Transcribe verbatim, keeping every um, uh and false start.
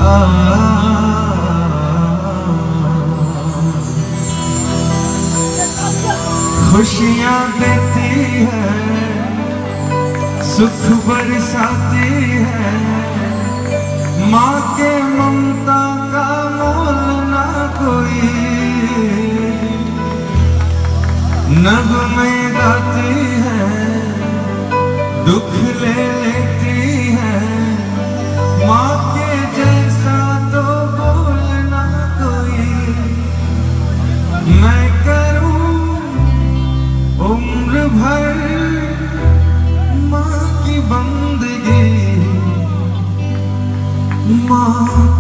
खुशियाँ देती है, सुख बरसाती है, माँ के ममता का मोल ना कोई। नगमे गाती है, दुख ले लेती है, माँ के जैसा तो बोलना कोई। मैं करूं उम्र भर माँ की बंदगी, माँ